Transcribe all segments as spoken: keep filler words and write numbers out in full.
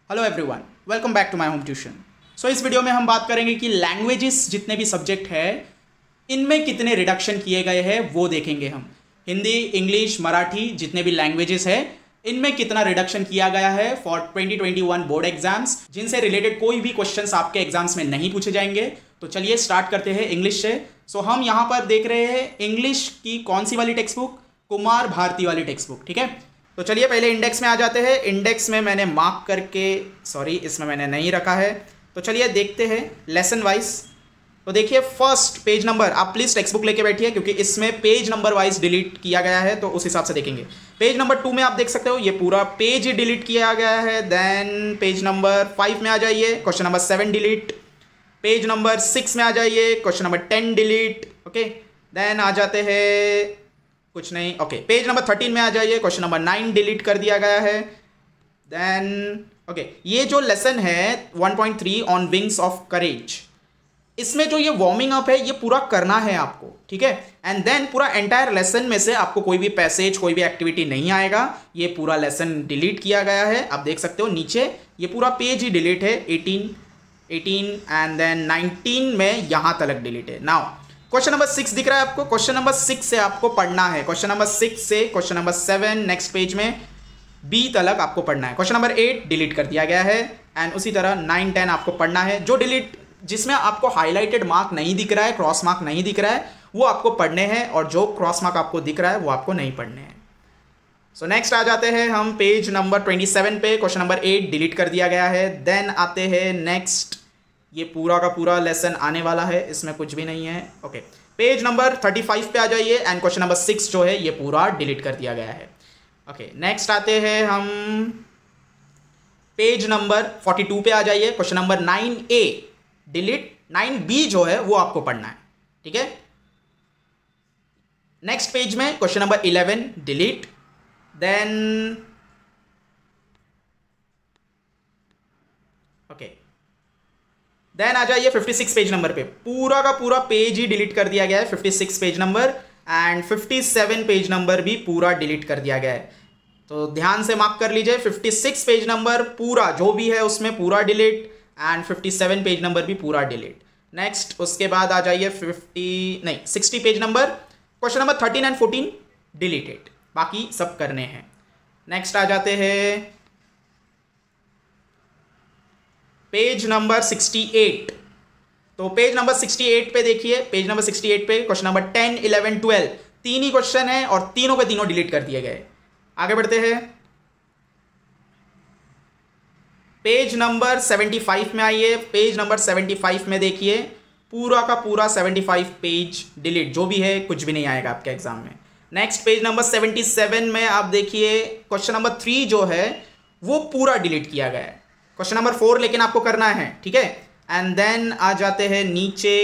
Hello everyone, welcome back to my home tuition. So इस video में हम बात करेंगे कि लैंग्वेजेस जितने भी सब्जेक्ट है इनमें कितने रिडक्शन किए गए हैं वो देखेंगे हम। हिंदी, इंग्लिश, मराठी जितने भी लैंग्वेजेस है इनमें कितना रिडक्शन किया गया है for twenty twenty one board exams, जिनसे रिलेटेड कोई भी क्वेश्चंस आपके एग्जाम्स में नहीं पूछे जाएंगे। तो चलिए स्टार्ट करते हैं इंग्लिश से। सो हम यहाँ पर देख रहे हैं इंग्लिश की कौन सी वाली टेक्स्ट बुक, कुमार भारती वाली टेक्स्ट बुक। ठीक है, तो चलिए पहले इंडेक्स में आ जाते हैं। इंडेक्स में मैंने मार्क करके, सॉरी इसमें मैंने नहीं रखा है, तो चलिए देखते हैं लेसन वाइज। तो देखिए फर्स्ट पेज नंबर, आप प्लीज़ टेक्स्ट बुक लेके बैठिए क्योंकि इसमें पेज नंबर वाइज डिलीट किया गया है, तो उस हिसाब से देखेंगे। पेज नंबर टू में आप देख सकते हो ये पूरा पेज ही डिलीट किया गया है। देन पेज नंबर फाइव में आ जाइए, question number seven delete. Page number six में आ जाइए, question number ten delete. Okay, then आ जाते हैं कुछ नहीं, okay okay. Page number thirteen में आ जाइए, क्वेश्चन नंबर नाइन डिलीट कर दिया गया है। Then okay okay. ये जो लेसन है one point three on wings of courage, इसमें जो ये वार्मिंग अप है ये पूरा करना है आपको, ठीक है। एंड देन पूरा एंटायर लेसन में से आपको कोई भी पैसेज, कोई भी एक्टिविटी नहीं आएगा। ये पूरा लेसन डिलीट किया गया है, आप देख सकते हो नीचे ये पूरा पेज ही डिलीट है। Eighteen eighteen and then nineteen में यहाँ तक डिलीट है। नाउ क्वेश्चन नंबर सिक्स दिख रहा है आपको, क्वेश्चन नंबर सिक्स से आपको पढ़ना है। क्वेश्चन नंबर सिक्स से question number seven next page में बी तक आपको पढ़ना है। क्वेश्चन नंबर एट डिलीट कर दिया गया है एंड उसी तरह नाइन टेन आपको पढ़ना है। जो डिलीट, जिसमें आपको हाईलाइटेड मार्क नहीं दिख रहा है, क्रॉस मार्क नहीं दिख रहा है, वो आपको पढ़ने हैं, और जो क्रॉस मार्क आपको दिख रहा है वो आपको नहीं पढ़ने हैं। सो नेक्स्ट आ जाते हैं हम पेज नंबर ट्वेंटी सेवन पे, क्वेश्चन नंबर एट डिलीट कर दिया गया है। देन आते हैं नेक्स्ट, ये पूरा का पूरा लेसन आने वाला है, इसमें कुछ भी नहीं है। Okay okay. Page number thirty five पे आ जाइए एंड क्वेश्चन नंबर सिक्स जो है ये पूरा डिलीट कर दिया गया है। ओके, नेक्स्ट आते हैं हम पेज नंबर फोर्टी टू पे आ जाइए, question number nine A delete, nine B जो है वो आपको पढ़ना है, ठीक है। नेक्स्ट पेज में question number eleven delete. Then okay then आ जाइए फिफ्टी सिक्स पेज नंबर पे, पूरा का पूरा पेज ही डिलीट कर दिया गया है। Fifty six page number and fifty seven page number भी पूरा डिलीट कर दिया गया है, तो ध्यान से मार्क कर लीजिए। फिफ्टी सिक्स पेज नंबर पूरा जो भी है उसमें पूरा delete and fifty seven page number भी पूरा डिलीट। नेक्स्ट उसके बाद आ जाइए फिफ्टी नहीं sixty page number, question number thirteen and fourteen deleted, बाकी सब करने हैं। नेक्स्ट आ जाते हैं पेज नंबर सिक्सटी एट। तो पेज नंबर सिक्सटी एट पे देखिए, पेज नंबर सिक्सटी एट पे question number ten eleven twelve तीन ही क्वेश्चन है और तीनों के तीनों डिलीट कर दिए गए। आगे बढ़ते हैं, पेज नंबर सेवेंटी फाइव में आइए। पेज नंबर सेवेंटी फाइव में देखिए पूरा का पूरा सेवेंटी फाइव पेज डिलीट, जो भी है कुछ भी नहीं आएगा आपके एग्जाम में। Next page number seventy seven में आप देखिए क्वेश्चन नंबर थ्री जो है वो पूरा डिलीट किया गया है। क्वेश्चन नंबर फोर लेकिन आपको करना है, ठीक है। एंड देन आ जाते हैं नीचे,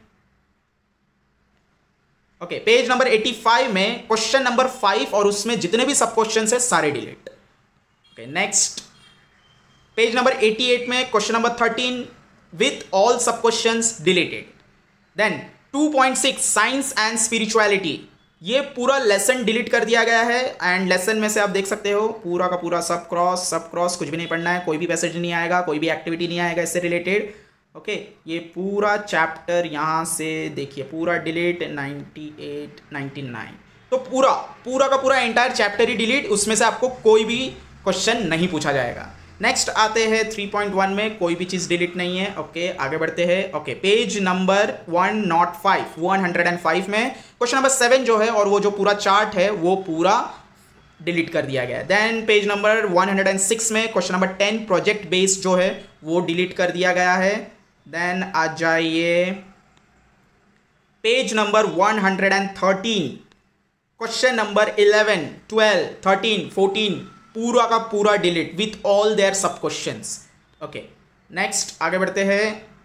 okay page number eighty five में क्वेश्चन नंबर फाइव और उसमें जितने भी सब क्वेश्चन है सारे delete. Okay next page number eighty eight में question number thirteen with all सब questions deleted. Then two point six science and spirituality, ये पूरा लेसन डिलीट कर दिया गया है। एंड लेसन में से आप देख सकते हो पूरा का पूरा सब क्रॉस सब क्रॉस कुछ भी नहीं पढ़ना है, कोई भी पैसेज नहीं आएगा, कोई भी एक्टिविटी नहीं आएगा इससे रिलेटेड। ओके ये पूरा चैप्टर यहाँ से देखिए पूरा delete, ninety eight ninety nine, तो पूरा पूरा का पूरा एंटायर चैप्टर ही डिलीट, उसमें से आपको कोई भी क्वेश्चन नहीं पूछा जाएगा। नेक्स्ट आते हैं थ्री पॉइंट वन में कोई भी चीज़ डिलीट नहीं है। ओके आगे बढ़ते हैं। Okay page number one nought five one hundred and five में क्वेश्चन नंबर सेवन जो है और वो जो पूरा चार्ट है वो पूरा डिलीट कर दिया गया है। Then page number one hundred and six में question number ten project based जो है वो डिलीट कर दिया गया है। देन आ जाइए page number one hundred and thirteen, question number eleven twelve thirteen fourteen पूरा का पूरा डिलीट विथ ऑल देयर सब क्वेश्चंस। ओके नेक्स्ट आगे बढ़ते हैं।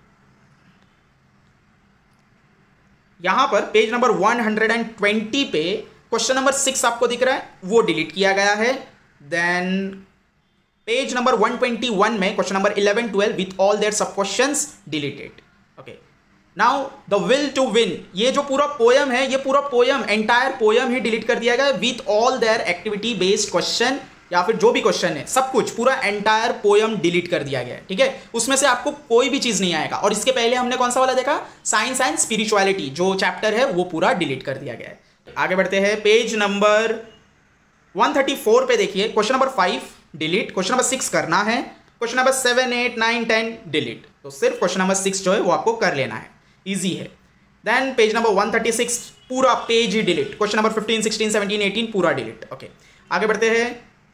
यहां पर page number one hundred and twenty पे क्वेश्चन नंबर सिक्स आपको दिख रहा है वो डिलीट किया गया है। Then page number one twenty one में question number eleven twelve with all their सब questions deleted. Okay now the will to win, ये जो पूरा पोयम है ये पूरा पोयम एंटायर पोयम ही डिलीट कर दिया गया with all their activity based question या फिर जो भी क्वेश्चन है सब कुछ पूरा एंटायर पोयम डिलीट कर दिया गया है, ठीक है। उसमें से आपको कोई भी चीज़ नहीं आएगा। और इसके पहले हमने कौन सा वाला देखा, साइंस एंड स्पिरिचुअलिटी, जो चैप्टर है वो पूरा डिलीट कर दिया गया है। आगे बढ़ते हैं, page number one thirty four पे देखिए, question number five delete, question number six करना है, question number seven eight nine ten delete. तो सिर्फ क्वेश्चन नंबर सिक्स जो है वो आपको कर लेना है, ईजी है। Then page number one thirty six पूरा पेज ही delete, question number fifteen sixteen seventeen eighteen पूरा डिलीट। ओके, आगे बढ़ते हैं,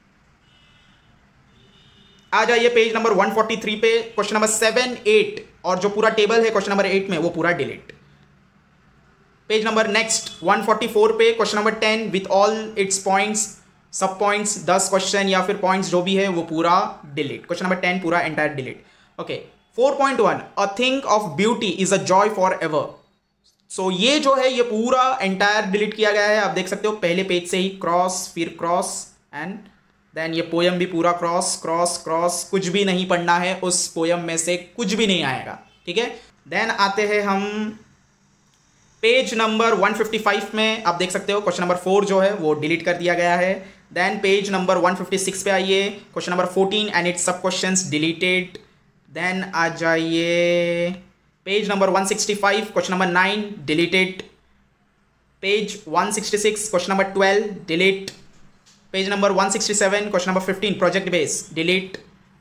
आ जाइए page number one forty three पे, क्वेश्चन नंबर सेवन एट और जो पूरा टेबल है क्वेश्चन नंबर एट में वो पूरा delete. Page number next one forty four पे, question number ten with all its points, सब पॉइंट्स, दस क्वेश्चन या फिर पॉइंट्स जो भी है वो पूरा डिलीट। क्वेश्चन नंबर टेन पूरा entire delete. Okay, four point one, a thing of beauty is a joy forever. So ये जो है ये पूरा एंटायर डिलीट किया गया है। आप देख सकते हो पहले पेज से ही क्रॉस, फिर क्रॉस एंड देन ये पोयम भी पूरा क्रॉस क्रॉस क्रॉस, कुछ भी नहीं पढ़ना है उस पोयम में से, कुछ भी नहीं आएगा, ठीक है। देन आते हैं हम page number one fifty five में, आप देख सकते हो क्वेश्चन नंबर फोर जो है वो डिलीट कर दिया गया है। Then page number one fifty six पे आइए, question number fourteen and its सब क्वेश्चंस डिलीटेड। देन आ जाइए page number one sixty five, question number nine deleted. Page one sixty six, question number twelve delete. Page number one sixty seven, question number fifteen project base delete.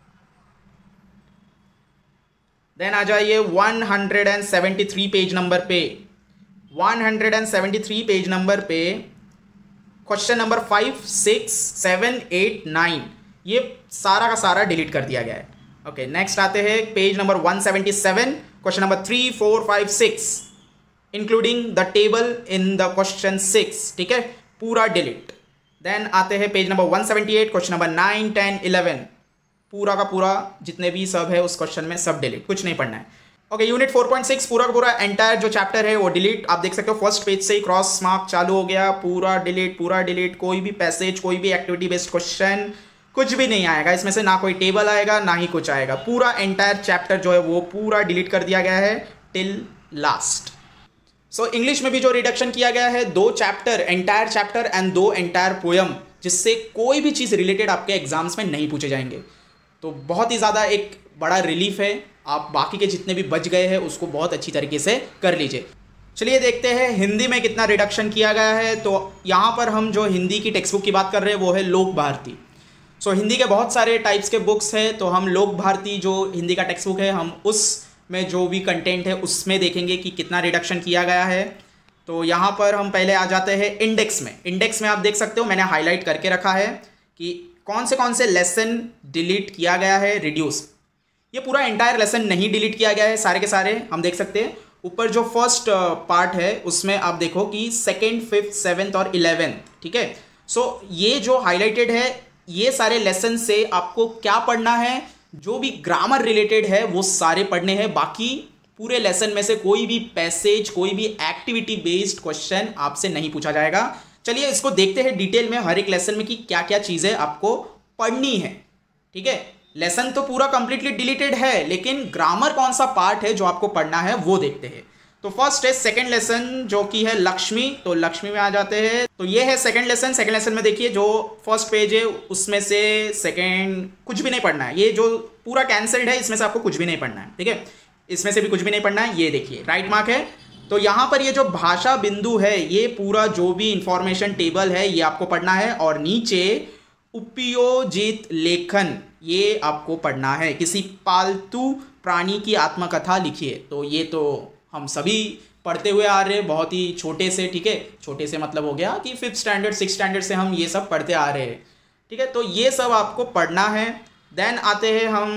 Then आ जाइए one hundred seventy three page number पे, one hundred seventy three page number पे question number five six seven eight nine ये सारा का सारा delete कर दिया गया है। ओके, नेक्स्ट आते हैं page number one seventy seven, question number three four five six including the table in the question six, ठीक है, पूरा डिलीट। देन आते हैं page number one seventy eight, question number nine ten eleven पूरा का पूरा जितने भी सब है उस क्वेश्चन में सब डिलीट, कुछ नहीं पढ़ना है। Okay, unit four point six पूरा का पूरा एंटायर जो चैप्टर है वो डिलीट। आप देख सकते हो फर्स्ट पेज से ही क्रॉस मार्क चालू हो गया, पूरा डिलीट पूरा डिलीट, कोई भी पैसेज, कोई भी एक्टिविटी बेस्ड क्वेश्चन कुछ भी नहीं आएगा इसमें से, ना कोई टेबल आएगा ना ही कुछ आएगा। पूरा एंटायर चैप्टर जो है वो पूरा डिलीट कर दिया गया है टिल लास्ट। सो इंग्लिश में भी जो रिडक्शन किया गया है, दो चैप्टर, एंटायर चैप्टर एंड दो एंटायर पोयम, जिससे कोई भी चीज़ रिलेटेड आपके एग्जाम्स में नहीं पूछे जाएंगे, तो बहुत ही ज़्यादा एक बड़ा रिलीफ है। आप बाकी के जितने भी बच गए हैं उसको बहुत अच्छी तरीके से कर लीजिए। चलिए देखते हैं हिंदी में कितना रिडक्शन किया गया है। तो यहाँ पर हम जो हिंदी की टेक्स्ट बुक की बात कर रहे हैं वो है लोक भारती। सो हिंदी के बहुत सारे टाइप्स के बुक्स हैं, तो हम लोक भारती जो हिंदी का टेक्स्ट बुक है हम उसमें जो भी कंटेंट है उसमें देखेंगे कि कितना रिडक्शन किया गया है। तो यहाँ पर हम पहले आ जाते हैं इंडेक्स में। इंडेक्स में आप देख सकते हो मैंने हाईलाइट करके रखा है कि कौन से कौन से लेसन डिलीट किया गया है, रिड्यूस। ये पूरा एंटायर लेसन नहीं डिलीट किया गया है, सारे के सारे हम देख सकते हैं। ऊपर जो फर्स्ट पार्ट है उसमें आप देखो कि सेकेंड, फिफ्थ, सेवेंथ और इलेवेंथ, ठीक है। सो ये जो हाईलाइटेड है ये सारे लेसन से आपको क्या पढ़ना है, जो भी ग्रामर रिलेटेड है वो सारे पढ़ने हैं। बाकी पूरे लेसन में से कोई भी पैसेज, कोई भी एक्टिविटी बेस्ड क्वेश्चन आपसे नहीं पूछा जाएगा। चलिए इसको देखते हैं डिटेल में हर एक लेसन में कि क्या क्या चीज़ें आपको पढ़नी है, ठीक है। लेसन तो पूरा कंप्लीटली डिलीटेड है, लेकिन ग्रामर कौन सा पार्ट है जो आपको पढ़ना है वो देखते हैं। तो फर्स्ट है सेकंड लेसन जो कि है लक्ष्मी। तो लक्ष्मी में आ जाते हैं, तो ये है सेकंड लेसन। सेकंड लेसन में देखिए जो फर्स्ट पेज है उसमें से सेकंड कुछ भी नहीं पढ़ना है, ये जो पूरा कैंसल्ड है इसमें से आपको कुछ भी नहीं पढ़ना है, ठीक है। इसमें से भी कुछ भी नहीं पढ़ना है, ये देखिए राइट मार्क है। तो यहाँ पर ये जो भाषा बिंदु है ये पूरा जो भी इंफॉर्मेशन टेबल है ये आपको पढ़ना है, और नीचे उपयोजित लेखन ये आपको पढ़ना है। किसी पालतू प्राणी की आत्मकथा लिखिए। तो ये तो हम सभी पढ़ते हुए आ रहे हैं बहुत ही छोटे से, ठीक है। छोटे से मतलब हो गया कि फिफ्थ स्टैंडर्ड सिक्स स्टैंडर्ड से हम ये सब पढ़ते आ रहे हैं, ठीक है। तो ये सब आपको पढ़ना है। देन आते हैं हम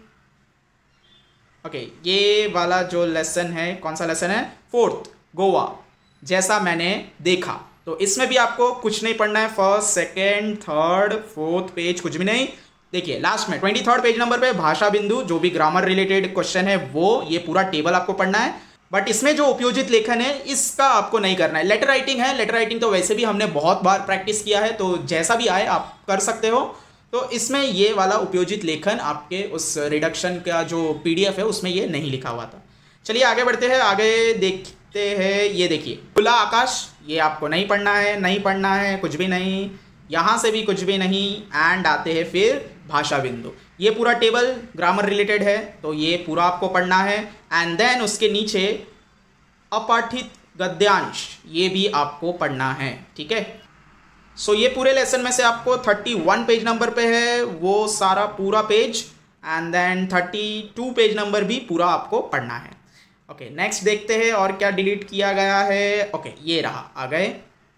ओके okay, ये वाला जो लेसन है, कौन सा लेसन है, फोर्थ, गोवा जैसा मैंने देखा। तो इसमें भी आपको कुछ नहीं पढ़ना है, first, second, third, fourth page कुछ भी नहीं। देखिए लास्ट में ट्वेंटी थर्ड पेज नंबर पे भाषा बिंदु जो भी ग्रामर रिलेटेड क्वेश्चन है वो ये पूरा टेबल आपको पढ़ना है। बट इसमें जो उपयोजित लेखन है इसका आपको नहीं करना है। लेटर राइटिंग है, लेटर राइटिंग तो वैसे भी हमने बहुत बार प्रैक्टिस किया है, तो जैसा भी आए आप कर सकते हो। तो इसमें ये वाला उपयोजित लेखन आपके उस रिडक्शन का जो पीडीएफ है उसमें ये नहीं लिखा हुआ था। चलिए आगे बढ़ते हैं, आगे देखते हैं। ये देखिए खुला आकाश, ये आपको नहीं पढ़ना है, नहीं पढ़ना है कुछ भी नहीं। यहाँ से भी कुछ भी नहीं, एंड आते हैं फिर भाषा बिंदु। ये पूरा टेबल ग्रामर रिलेटेड है, तो ये पूरा आपको पढ़ना है। एंड देन उसके नीचे अपाठित गद्यांश, ये भी आपको पढ़ना है, ठीक है। सो so, ये पूरे लेसन में से आपको इकतीस पेज नंबर पे है वो सारा पूरा पेज, एंड देन बत्तीस पेज नंबर भी पूरा आपको पढ़ना है। ओके okay, नेक्स्ट देखते हैं और क्या डिलीट किया गया है। ओके okay, ये रहा, आ गए।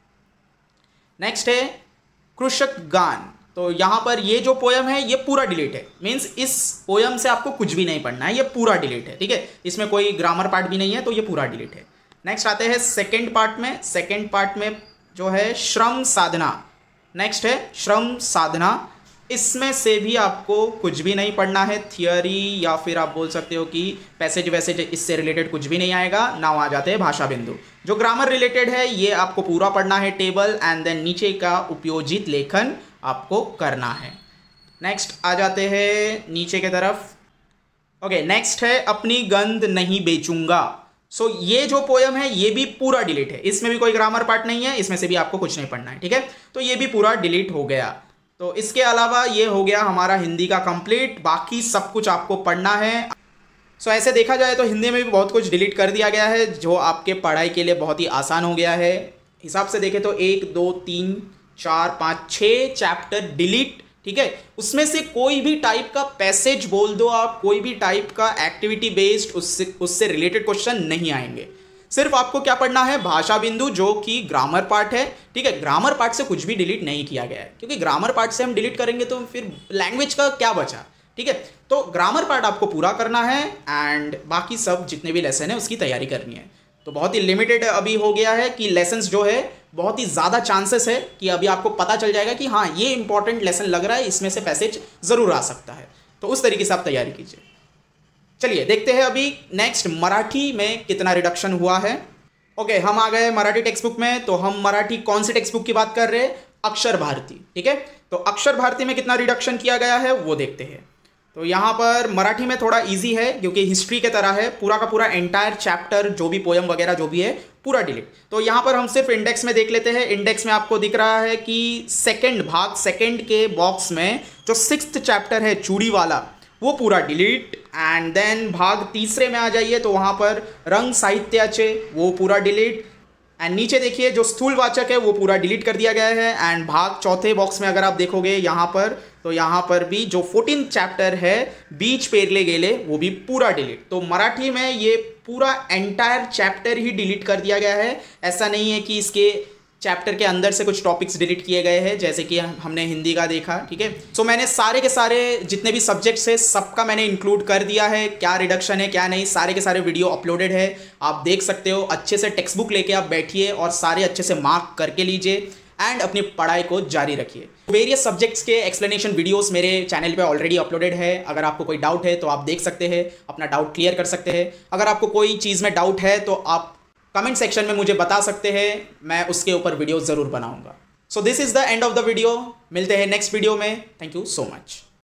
नेक्स्ट है कृषक गान। तो यहाँ पर ये जो पोयम है ये पूरा डिलीट है, मीन्स इस पोयम से आपको कुछ भी नहीं पढ़ना है, ये पूरा डिलीट है, ठीक है। इसमें कोई ग्रामर पार्ट भी नहीं है, तो ये पूरा डिलीट है। नेक्स्ट आते हैं सेकेंड पार्ट में। सेकेंड पार्ट में जो है श्रम साधना, नेक्स्ट है श्रम साधना। इसमें से भी आपको कुछ भी नहीं पढ़ना है, थियोरी या फिर आप बोल सकते हो कि पैसेज वैसेज इससे रिलेटेड कुछ भी नहीं आएगा। नाउ आ जाते हैं भाषा बिंदु। जो ग्रामर रिलेटेड है ये आपको पूरा पढ़ना है टेबल, एंड देन नीचे का उपयोजित लेखन आपको करना है। नेक्स्ट आ जाते हैं नीचे की तरफ। ओके, नेक्स्ट है अपनी गंध नहीं बेचूंगा। सो so, ये जो पोयम है ये भी पूरा डिलीट है, इसमें भी कोई ग्रामर पार्ट नहीं है, इसमें से भी आपको कुछ नहीं पढ़ना है, ठीक है। तो ये भी पूरा डिलीट हो गया। तो इसके अलावा ये हो गया हमारा हिंदी का कंप्लीट, बाकी सब कुछ आपको पढ़ना है। सो so, ऐसे देखा जाए तो हिंदी में भी बहुत कुछ डिलीट कर दिया गया है, जो आपके पढ़ाई के लिए बहुत ही आसान हो गया है। हिसाब से देखें तो एक दो तीन चार पाँच छः चैप्टर डिलीट, ठीक है। उसमें से कोई भी टाइप का पैसेज बोल दो आप, कोई भी टाइप का एक्टिविटी बेस्ड उससे उससे रिलेटेड क्वेश्चन नहीं आएंगे। सिर्फ आपको क्या पढ़ना है, भाषा बिंदु, जो कि ग्रामर पार्ट है, ठीक है। ग्रामर पार्ट से कुछ भी डिलीट नहीं किया गया है, क्योंकि ग्रामर पार्ट से हम डिलीट करेंगे तो फिर लैंग्वेज का क्या बचा, ठीक है। तो ग्रामर पार्ट आपको पूरा करना है, एंड बाकी सब जितने भी लेसन है उसकी तैयारी करनी है। तो बहुत ही लिमिटेड अभी हो गया है कि लेसन्स जो है बहुत ही ज़्यादा चांसेस है कि अभी आपको पता चल जाएगा कि हाँ ये इंपॉर्टेंट लेसन लग रहा है, इसमें से पैसेज ज़रूर आ सकता है। तो उस तरीके से आप तैयारी कीजिए। चलिए देखते हैं अभी नेक्स्ट मराठी में कितना रिडक्शन हुआ है। ओके, हम आ गए मराठी टेक्स्ट बुक में। तो हम मराठी कौन सी टेक्स्ट बुक की बात कर रहे हैं, अक्षर भारती, ठीक है। तो अक्षर भारती में कितना रिडक्शन किया गया है वो देखते हैं। तो यहाँ पर मराठी में थोड़ा इजी है, क्योंकि हिस्ट्री की तरह है, पूरा का पूरा एंटायर चैप्टर जो भी पोयम वगैरह जो भी है पूरा डिलीट। तो यहाँ पर हम सिर्फ इंडेक्स में देख लेते हैं। इंडेक्स में आपको दिख रहा है कि सेकंड भाग, सेकंड के बॉक्स में जो सिक्स्थ चैप्टर है चूड़ी वाला, वो पूरा डिलीट। एंड देन भाग तीसरे में आ जाइए तो वहाँ पर रंग साहित्याचे, वो पूरा डिलीट। एंड नीचे देखिए जो स्थूलवाचक है वो पूरा डिलीट कर दिया गया है। एंड भाग चौथे बॉक्स में अगर आप देखोगे यहाँ पर, तो यहाँ पर भी जो फोर्टीन चैप्टर है बीच पेरले गेले, वो भी पूरा डिलीट। तो मराठी में ये पूरा एंटायर चैप्टर ही डिलीट कर दिया गया है। ऐसा नहीं है कि इसके चैप्टर के अंदर से कुछ टॉपिक्स डिलीट किए गए हैं, जैसे कि हमने हिंदी का देखा, ठीक है। सो मैंने सारे के सारे जितने भी सब्जेक्ट्स है सबका मैंने इंक्लूड कर दिया है, क्या रिडक्शन है क्या नहीं, सारे के सारे वीडियो अपलोडेड है, आप देख सकते हो। अच्छे से टेक्स्ट बुक लेके आप बैठिए और सारे अच्छे से मार्क करके लीजिए, एंड अपनी पढ़ाई को जारी रखिए। वेरियस सब्जेक्ट्स के एक्सप्लेनेशन वीडियोस मेरे चैनल पे ऑलरेडी अपलोडेड है। अगर आपको कोई डाउट है तो आप देख सकते हैं, अपना डाउट क्लियर कर सकते हैं। अगर आपको कोई चीज़ में डाउट है तो आप कमेंट सेक्शन में मुझे बता सकते हैं, मैं उसके ऊपर वीडियो ज़रूर बनाऊंगा। So this is the end of the video. मिलते हैं नेक्स्ट वीडियो में। Thank you so much.